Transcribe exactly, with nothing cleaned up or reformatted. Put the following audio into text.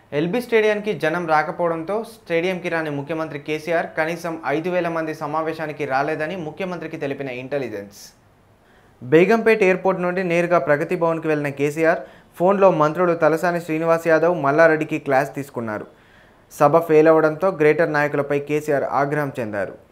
LB స్టేడియానికి జనం రాకపోవడంతో స్టేడియంకి రాని ముఖ్యమంత్రి కేసీఆర్ కనీసం ఐదు వేల మంది సమావేశానికి రాలేదని ముఖ్యమంత్రికి తెలిపిన ఇంటెలిజెన్స్. బేగంపేట్ ఎయిర్పోర్ట్ నుండి నేరుగా ప్రగతి భవన్కి వెళ్లిన కేసీఆర్ ఫోన్లో మంత్రులు తలసాని శ్రీనివాస్ యాదవ్, మల్లారెడ్డికి క్లాస్ తీసుకున్నారు. సభ ఫెయిల్ అవడంతో గ్రేటర్ నాయకులపై కేసీఆర్ ఆగ్రహం చెందారు.